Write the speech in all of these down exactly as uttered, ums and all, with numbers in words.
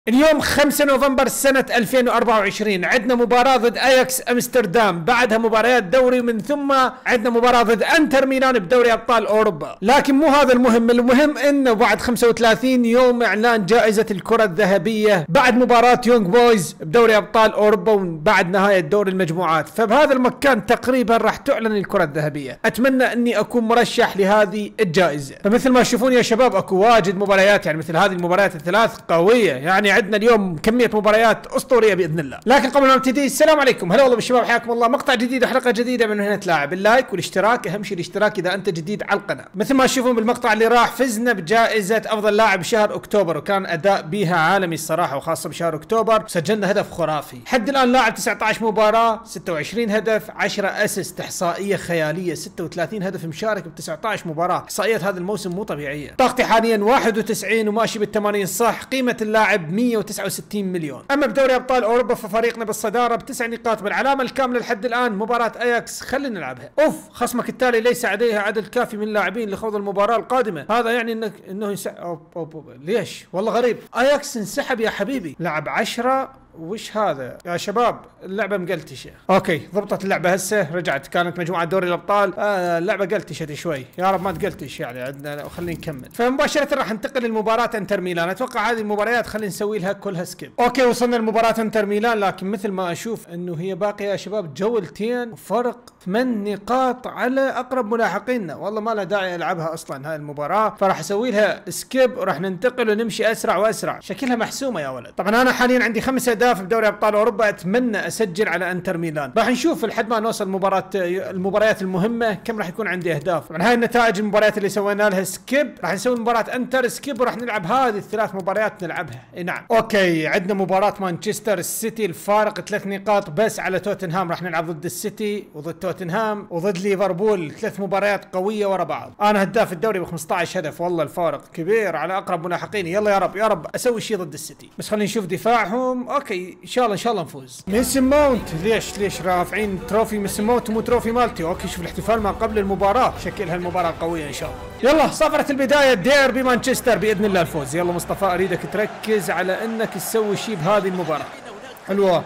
اليوم خمسة نوفمبر سنة ألفين وأربعة وعشرين عندنا مباراة ضد اياكس امستردام، بعدها مباريات دوري، من ثم عندنا مباراة ضد انتر ميلان بدوري ابطال اوروبا. لكن مو هذا المهم، المهم انه بعد خمسة وثلاثين يوم اعلان جائزة الكرة الذهبية بعد مباراة يونغ بويز بدوري ابطال اوروبا وبعد نهاية دور المجموعات، فبهذا المكان تقريبا راح تعلن الكرة الذهبية. اتمنى اني اكون مرشح لهذه الجائزة. فمثل ما تشوفون يا شباب اكو واجد مباريات، يعني مثل هذه المباريات الثلاث قوية، يعني عندنا اليوم كمية مباريات اسطورية باذن الله. لكن قبل ما نبتدي، السلام عليكم، هلا والله بالشباب، حياكم الله. مقطع جديد وحلقة جديدة من هنا تلاعب. اللايك والاشتراك، اهم شيء الاشتراك اذا انت جديد على القناة. مثل ما تشوفون بالمقطع اللي راح، فزنا بجائزة افضل لاعب شهر اكتوبر، وكان اداء بيها عالمي الصراحة، وخاصة بشهر اكتوبر. سجلنا هدف خرافي. حد الان لاعب تسعة عشر مباراة، ستة وعشرين هدف، عشرة اسيست، احصائية خيالية، ستة وثلاثين هدف مشارك ب تسعة عشر مباراة. احصائيات هذا الموسم مو طبيعية. طاقتي حاليا واحد وتسعين وماشي بالثمانين صح. قيمة اللاعب مئة وتسعة وستين مليون. اما بدوري ابطال اوروبا ففريقنا بالصداره بتسع نقاط بالعلامه الكامله لحد الان. مباراه اياكس خلينا نلعبها. اوف، خصمك التالي ليس لديه عدد كافي من اللاعبين لخوض المباراه القادمه. هذا يعني انك انه ينسحب. أوب أوب أوب. ليش؟ والله غريب. اياكس انسحب يا حبيبي. لعب عشرة. وش هذا يا شباب؟ اللعبه مقلتشه. اوكي، ضبطت اللعبه هسه، رجعت. كانت مجموعه دوري الابطال، آه اللعبه قلتشت شوي، يا رب ما تقلتش يعني عندنا. خلينا نكمل. فمباشره راح ننتقل لمباراه انتر ميلان. اتوقع هذه المباريات خلينا نسوي لها كلها سكيب. اوكي، وصلنا لمباراه انتر ميلان، لكن مثل ما اشوف انه هي باقيه يا شباب جولتين وفرق ثمان نقاط على اقرب ملاحقيننا. والله ما له داعي العبها اصلا هاي المباراه، فراح اسوي لها سكيب وراح ننتقل ونمشي اسرع واسرع. شكلها محسومه يا ولد. طبعا انا حاليا عندي خمس اهداف بدوري ابطال اوروبا، اتمنى اسجل على انتر ميلان. راح نشوف لحد ما نوصل مباراه المباريات المهمه كم راح يكون عندي اهداف. طبعا هاي النتائج المباريات اللي سوينا لها سكيب. راح نسوي مباراه انتر سكيب، وراح نلعب هذه الثلاث مباريات نلعبها. اي نعم. اوكي، عندنا مباراه مانشستر السيتي، الفارق ثلاث نقاط بس على توتنهام. راح نلعب ضد السيتي وضد توتنهام وضد ليفربول، ثلاث مباريات قويه ورا بعض. انا هداف الدوري ب خمسة عشر هدف، والله الفارق كبير على اقرب ملاحقيني. يلا يا رب يا رب اسوي شيء ضد السيتي. بس خلينا نشوف دفاعهم. اوكي ان شاء الله ان شاء الله نفوز. ميسن ماونت، ليش ليش رافعين تروفي ميسن ماونت مو تروفي مالتي؟ اوكي، شوف الاحتفال ما قبل المباراه، شكلها المباراه قويه ان شاء الله. يلا صفرت البدايه، ديربي مانشستر باذن الله الفوز. يلا مصطفى اريدك تركز على انك تسوي شيء بهذه المباراه. حلوه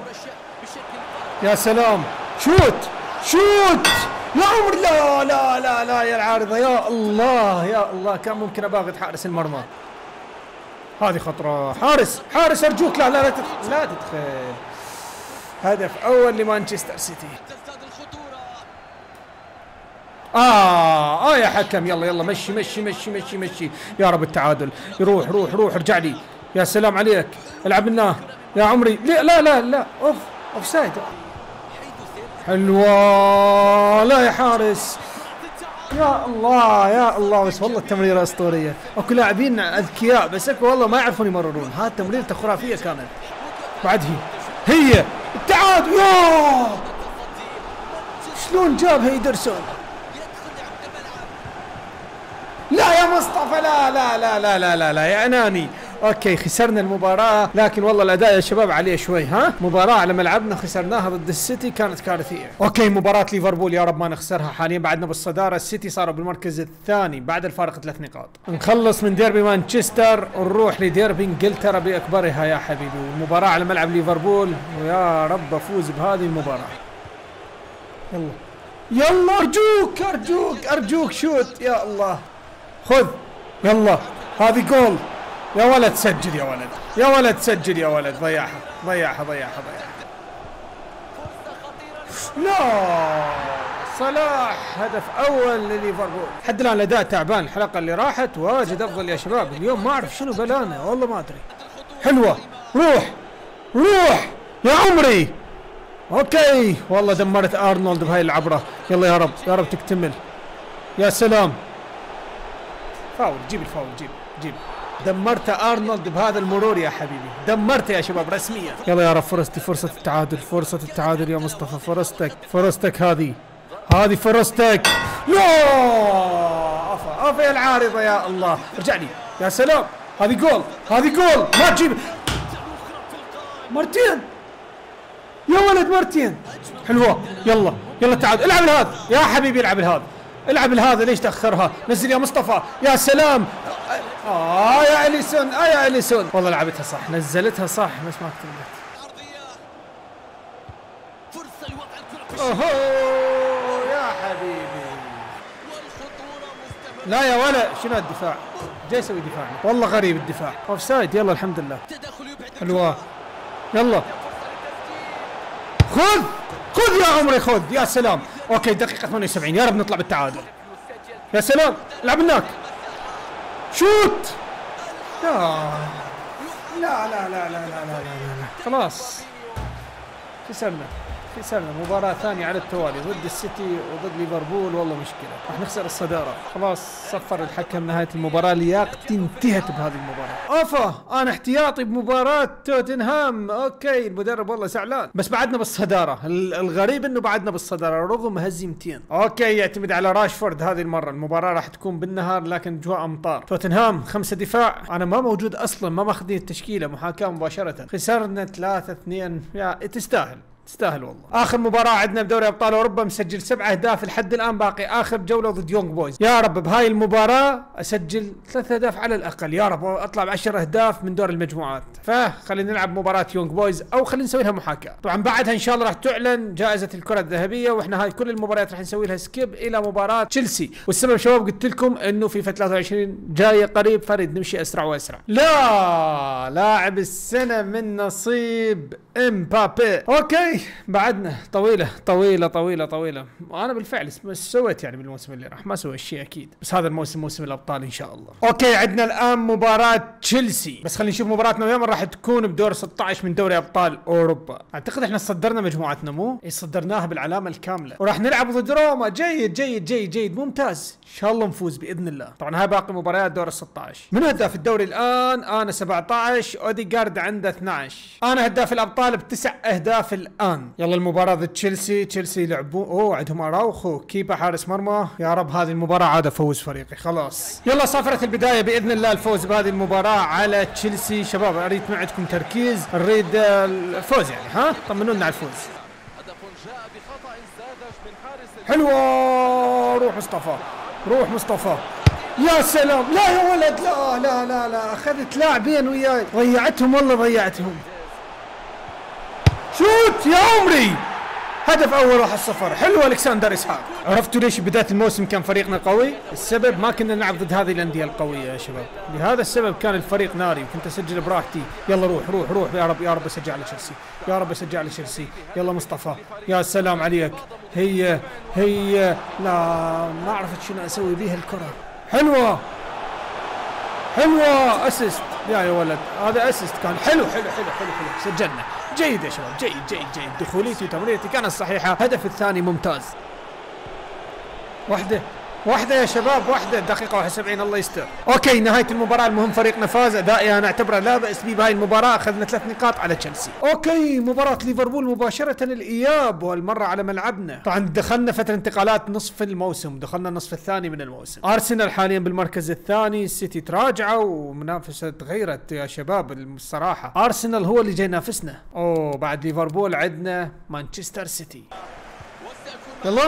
يا سلام، شوت شوت يا عمر. لا لا لا لا يا العارضه، يا الله يا الله، كان ممكن اباغت حارس المرمى. هذه خطره. حارس حارس ارجوك، لا لا لا تدخل لا تدخل. هدف اول لمانشستر سيتي. اه اه يا حكم، يلا يلا مشي مشي مشي مشي مشي يا رب التعادل. يروح روح روح ارجع لي. يا سلام عليك، العب لنا يا عمري. لا لا لا لا، اوف اوف سايد. حلوه، لا يا حارس، يا الله يا الله. بس والله التمريره اسطوريه. اكو لاعبين اذكياء بس اكو والله ما يعرفون يمررون. هاي تمريرته خرافيه كانت. بعد هي هي التعادل. يا شلون جاب هيدرسون؟ لا يا مصطفى، لا لا لا لا لا لا, لا يا اناني. اوكي خسرنا المباراة، لكن والله الاداء يا شباب عليه شوي. ها، مباراة على ملعبنا خسرناها ضد السيتي كانت كارثية. اوكي، مباراة ليفربول يا رب ما نخسرها. حاليا بعدنا بالصدارة، السيتي صاروا بالمركز الثاني بعد الفارق ثلاث نقاط. نخلص من ديربي مانشستر ونروح لديربي انجلترا باكبرها يا حبيبي. المباراة على ملعب ليفربول، ويا رب افوز بهذه المباراة. يلا يلا ارجوك ارجوك ارجوك شوت، يا الله خذ. يلا هذه جول يا ولد، سجل يا ولد يا ولد، سجل يا ولد. ضيعها ضيعها ضيعها ضيعها. لا، صلاح هدف اول لليفربول. حد الان الاداء تعبان. الحلقه اللي راحت واجد افضل يا شباب. اليوم ما اعرف شنو بلانا، والله ما ادري. حلوه، روح روح يا عمري. اوكي والله دمرت ارنولد بهاي العبره. يلا يا رب يا رب تكتمل. يا سلام، فاول، جيب الفاول، جيب جيب. دمرت ارنولد بهذا المرور يا حبيبي، دمرت يا شباب رسميا. يلا يا رب فرصتي، فرصة التعادل، فرصة التعادل يا مصطفى. فرصتك فرصتك هذه هذه فرصتك. لا افا افا يا العارضة، يا الله ارجع لي. يا سلام، هذه جول هذه جول. ما تجيب مرتين يا ولد، مرتين. حلوة، يلا يلا تعادل. العب الهذا يا حبيبي، العب الهذا العب الهذا. ليش تاخرها؟ نزل يا مصطفى. يا سلام، اه يا اليسون، اه يا اليسون، والله لعبتها صح، نزلتها صح بس ما كتبت. اوهو يا حبيبي. لا يا ولا، شنو الدفاع؟ جاي يسوي دفاع، والله غريب الدفاع. اوف سايد، يلا الحمد لله. حلوة، يلا خذ خذ يا عمري خذ، يا سلام. اوكي دقيقة ثمانية وسبعين، يا رب نطلع بالتعادل. يا سلام، لعب هناك، شوت. يا لا لا لا لا لا لا لا لا خلاص خسرنا خسرنا مباراة ثانية على التوالي ضد السيتي وضد ليفربول، والله مشكلة، راح نخسر الصدارة. خلاص صفر الحكم نهاية المباراة، لياقتي انتهت بهذه المباراة. اوفا انا احتياطي بمباراة توتنهام. اوكي المدرب والله زعلان، بس بعدنا بالصدارة. الغريب انه بعدنا بالصدارة رغم هزيمتين. اوكي يعتمد على راشفورد هذه المرة. المباراة راح تكون بالنهار لكن جوا امطار. توتنهام خمسة دفاع، انا ما موجود اصلا، ما ماخذين التشكيلة، محاكاة مباشرة. خسرنا ثلاثة اثنين، يا تستاهل تستاهل والله. اخر مباراة عندنا بدوري ابطال اوروبا، مسجل سبع اهداف لحد الان، باقي اخر جولة ضد يونغ بويز. يا رب بهاي المباراة اسجل ثلاث اهداف على الاقل، يا رب اطلع بعشر اهداف من دور المجموعات. فخلينا نلعب مباراة يونغ بويز او خلينا نسوي لها محاكاة. طبعا بعدها ان شاء الله راح تعلن جائزة الكرة الذهبية، واحنا هاي كل المباريات راح نسوي لها سكيب الى مباراة تشيلسي. والسبب شباب قلت لكم انه فيفا ثلاثة وعشرين جاية قريب، فريد نمشي اسرع واسرع. لا لاعب السنة من نصيب امبابي. اوكي بعدنا طويلة طويلة طويلة طويلة، وانا بالفعل بس سويت يعني بالموسم اللي راح، ما سويت شيء اكيد، بس هذا الموسم موسم الابطال ان شاء الله. اوكي عندنا الان مباراة تشيلسي، بس خلينا نشوف مباراتنا وين راح تكون بدور ستة عشر من دوري ابطال اوروبا. اعتقد احنا صدرنا مجموعتنا، مو؟ اي صدرناها بالعلامة الكاملة، وراح نلعب ضد روما. جيد جيد جيد جيد ممتاز، ان شاء الله نفوز باذن الله. طبعا هاي باقي مباريات دور ستة عشر. من هداف الدوري الان؟ انا سبعة عشر، اوديغارد عنده اثني عشر. انا هداف الابطال بتسع اهداف الان. يلا المباراة ضد تشيلسي. تشيلسي يلعبون، اوه عندهم اراوخو كيبا حارس مرمى. يا رب هذه المباراة عاد افوز فريقي خلاص. يلا صافرة البداية باذن الله الفوز بهذه المباراة على تشيلسي. شباب اريد من عندكم تركيز، نريد الفوز يعني، ها طمنوا لنا على الفوز. حلوة، روح مصطفى روح مصطفى، يا سلام. لا يا ولد، لا لا لا لا، اخذت لاعبين وياي، ضيعتهم والله ضيعتهم. شوت يا عمري، هدف اول واحد صفر. حلو الكسندر اسحاق. عرفتوا ليش بدايه الموسم كان فريقنا قوي؟ السبب ما كنا نلعب ضد هذه الانديه القويه يا شباب، لهذا السبب كان الفريق ناري وكنت اسجل براحتي. يلا روح روح روح، يا رب يا رب اسجل على تشيلسي، يا رب اسجل على تشيلسي. يلا مصطفى، يا سلام عليك. هي هي لا ما عرفت شنو اسوي بيها الكره. حلوه حلوه، اسيست يا يا ولد، هذا اسيست كان حلو حلو حلو حلو حلو، سجلنا. جيد يا شباب، جيد جيد جيد، دخوليتي وتمريرتي كانت صحيحه. هدف الثاني ممتاز. واحده واحده يا شباب، واحده، دقيقه واحد وسبعين، الله يستر. اوكي نهايه المباراه، المهم فريقنا فاز. ادائي انا اعتبره لا باس به بهاي المباراه، اخذنا ثلاث نقاط على تشيلسي. اوكي مباراه ليفربول مباشره الاياب، والمره على ملعبنا. طبعا دخلنا فتره انتقالات نصف الموسم، دخلنا النصف الثاني من الموسم. ارسنال حاليا بالمركز الثاني، السيتي تراجعوا ومنافسه تغيرت يا شباب. الصراحه ارسنال هو اللي جاي ينافسنا. اوه بعد ليفربول عندنا مانشستر سيتي. يلا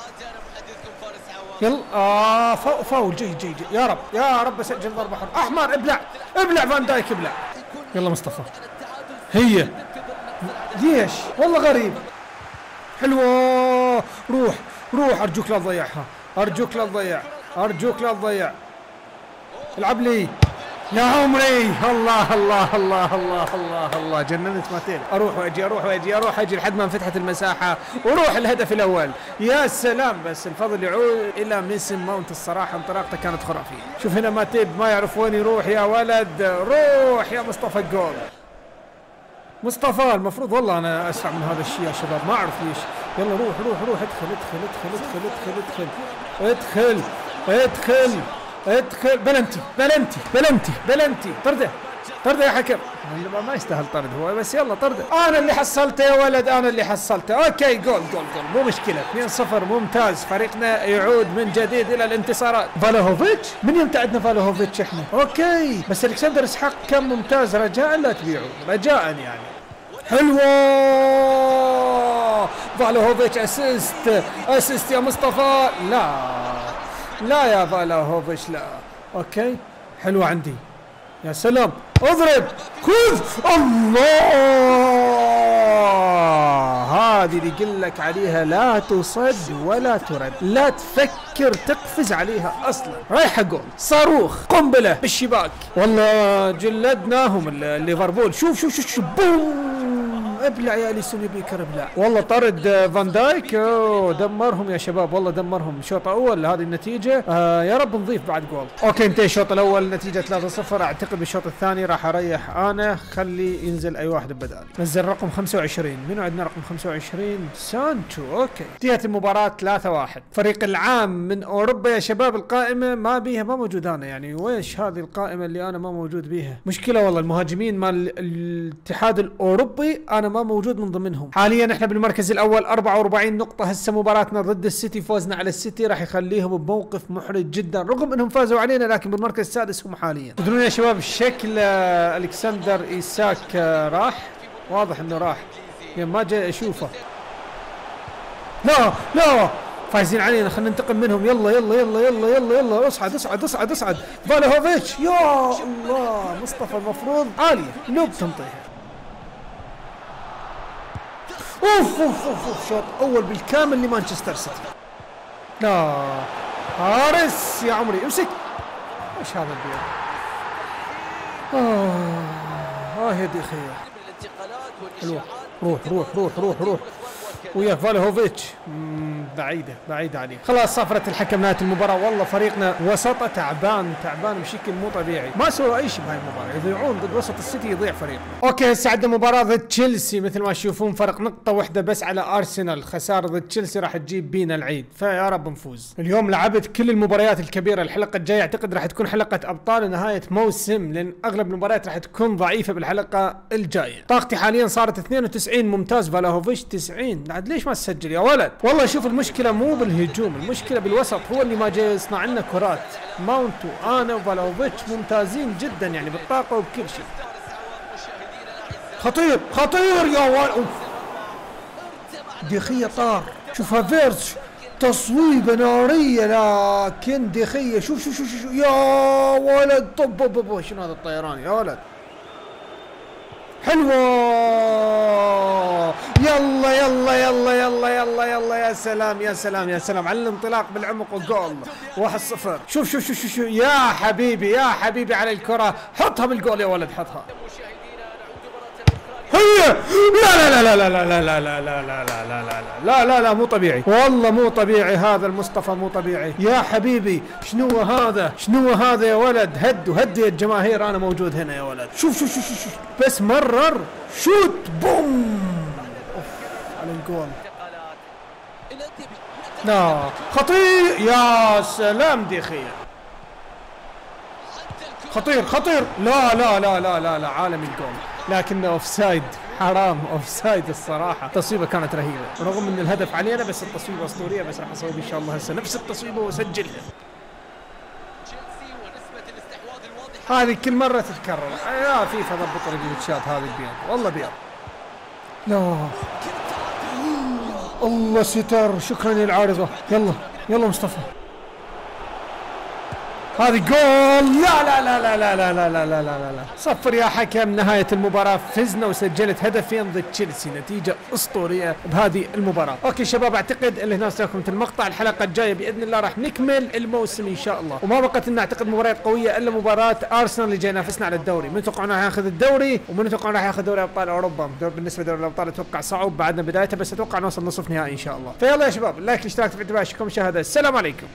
يلا اه فاول فاول، جيد جيد جي. يا رب يا رب اسجل ضربه حره. احمر، ابلع ابلع فان دايك ابلع. يلا مصطفى، هي ليش والله غريب. حلوه، روح روح، ارجوك لا تضيعها، ارجوك لا تضيع، ارجوك لا تضيع. العب لي يا عمري. الله الله الله الله الله الله، جننت ماتيل. اروح واجي اروح واجي اروح اجي لحد ما انفتحت المساحه وروح الهدف الاول. يا سلام، بس الفضل يعود الى ميسن ماونت. الصراحه انطلاقته كانت خرافيه. شوف هنا ماتيب ما يعرف وين يروح. يا ولد روح يا مصطفى. الجول مصطفى، المفروض والله انا اسرع من هذا الشيء يا شباب، ما اعرف ليش. يلا روح روح روح، ادخل ادخل ادخل ادخل ادخل ادخل ادخل ادخل. بلنتي بلنتي بلنتي بلنتي، طرده طرده يا حكم. ما يستاهل طرد هو، بس يلا طرده. انا اللي حصلته يا ولد، انا اللي حصلته. اوكي جول جول جول، مو مشكله. اثنين صفر ممتاز، فريقنا يعود من جديد الى الانتصارات. فالوهوفيتش، من يوم تعدنا فالوهوفيتش احنا. اوكي بس الكسندر اسحاق كان ممتاز، رجاء لا تبيعوا، رجاء يعني. حلوه فالوهوفيتش، اسيست اسيست يا مصطفى. لا لا يا فالوهوفيتش لا. اوكي حلوة عندي، يا سلام، اضرب خذ، الله، هذه اللي يقول لك عليها لا تصد ولا ترد، لا تفكر تقفز عليها اصلا، رايحه جول، صاروخ، قنبله بالشباك، والله جلدناهم ليفربول. شوف شوف شوف شوف بوم، ابلع يا اليسون يبيك ابلع، والله طرد فان دايك، اوه دمرهم يا شباب، والله دمرهم. شوط اول هذه النتيجه، آه يا رب نضيف بعد جول. اوكي انتهى الشوط الاول نتيجه ثلاثة صفر. اعتقد بالشوط الثاني راح اريح انا، خلي ينزل اي واحد بدالي. نزل رقم خمسة وعشرين، منو عندنا رقم خمسة وعشرين؟ سانشو. اوكي انتهت المباراه ثلاثة واحد. فريق العام من اوروبا يا شباب، القائمه ما بيها، ما موجود انا، يعني ويش هذه القائمه اللي انا ما موجود بيها؟ مشكله والله، المهاجمين مال الاتحاد الاوروبي انا ما موجود من ضمنهم. حاليا احنا بالمركز الاول أربعة وأربعين نقطه. هسه مباراتنا ضد السيتي، فوزنا على السيتي راح يخليهم بموقف محرج جدا، رغم انهم فازوا علينا لكن بالمركز السادس هم حاليا. تدرون يا شباب شكل الكسندر ايساك راح، واضح انه راح، يعني ما جاي اشوفه. لا لا فايزين علينا، خلينا ننتقم منهم. يلا يلا يلا يلا يلا يلا اصعد اصعد اصعد اصعد. فالهوفيتش، يا الله، مصطفى المفروض عاليه، نوب تنطيها. اوف اوف اوف اوف، شوط اول بالكامل لمانشستر سيتي. لا حارس يا عمري، امسك. ايش هذا البيض؟ اه اه يا دخيل. حلوة، روح روح روح روح روح ويا فالهوفيتش. بعيدة بعيدة عليه. خلاص صفرت الحكم نهاية المباراة. والله فريقنا وسطه تعبان تعبان بشكل مو طبيعي، ما سووا اي شيء بهاي المباراة، يضيعون ضد وسط السيتي، يضيع فريقنا. اوكي هسه عندنا مباراة ضد تشيلسي، مثل ما تشوفون فرق نقطة واحدة بس على ارسنال. خسارة ضد تشيلسي راح تجيب بينا العيد، فيا رب نفوز. اليوم لعبت كل المباريات الكبيرة، الحلقة الجاية اعتقد راح تكون حلقة ابطال نهاية موسم، لان اغلب المباريات راح تكون ضعيفة بالحلقة الجاية. طاقتي حاليا صارت اثنين وتسعين، ممتاز. فالهوفيتش تسعين، بعد ليش ما تسجل يا ولد؟ والله شوف المشكلة مو بالهجوم، المشكلة بالوسط، هو اللي ما جاي يصنع لنا كرات. ماونتو انا وفالهوفيتش ممتازين جدا يعني بالطاقة وبكل شيء. خطير خطير يا ولد، دخية طار، شوف هافيرتز تصويبة نارية، لكن دخية شوف شوف شوف شوف يا ولد، طب طب طب شنو هذا الطيران يا ولد؟ حلوة، يلا يلا يلا يلا يلا يلا، يا سلام يا سلام يا سلام على الانطلاق بالعمق وجول. واحد صفر. شوف شوف شوف شوف يا حبيبي يا حبيبي على الكرة، حطها بالجول يا ولد، حطها. هي لا لا لا لا لا لا لا لا لا لا لا لا لا لا لا لا مو طبيعي، والله مو طبيعي، هذا المصطفى مو طبيعي يا حبيبي. شنو هذا شنو هذا يا ولد؟ هدوا هدوا يا الجماهير، انا موجود هنا يا ولد. شوف شوف شوف شوف بس مرر شوت بوم، اوف على الجول. لا خطير، يا سلام دخية، خطير خطير. لا لا لا لا لا لا عالم الجول، لكنه اوف سايد، حرام اوف سايد الصراحه. التصويبه كانت رهيبه رغم ان الهدف علينا، بس التصويبه اسطوريه، بس راح اصوب ان شاء الله هسه نفس التصويبه واسجلها. هذه كل مره تتكرر يا فيفا، ضبط الجلتشات هذه البيض، والله بيض. لا الله ستر، شكرا للعارضه. يلا يلا مصطفى، هذه جول. لا لا لا لا لا لا لا لا لا لا لا صفر يا حكم. نهاية المباراة فزنا وسجلت هدفين ضد تشيلسي، نتيجة اسطورية بهذه المباراة. اوكي شباب، اعتقد اللي هنا ساكم المقطع. الحلقة الجاية باذن الله راح نكمل الموسم ان شاء الله، وما بقت لنا اعتقد مباريات قوية الا مباراة ارسنال اللي جاي ينافسنا على الدوري. من توقعون راح ياخذ الدوري، ومن توقعون راح ياخذ دوري ابطال اوروبا. بالنسبة لدوري الابطال اتوقع صعب، بعدنا بدايته، بس اتوقع نوصل نصف نهائي ان شاء الله. فيلا يا شباب، لايك الاشتراك في الفيديو، شكرا للمشاهدة، السلام عليكم.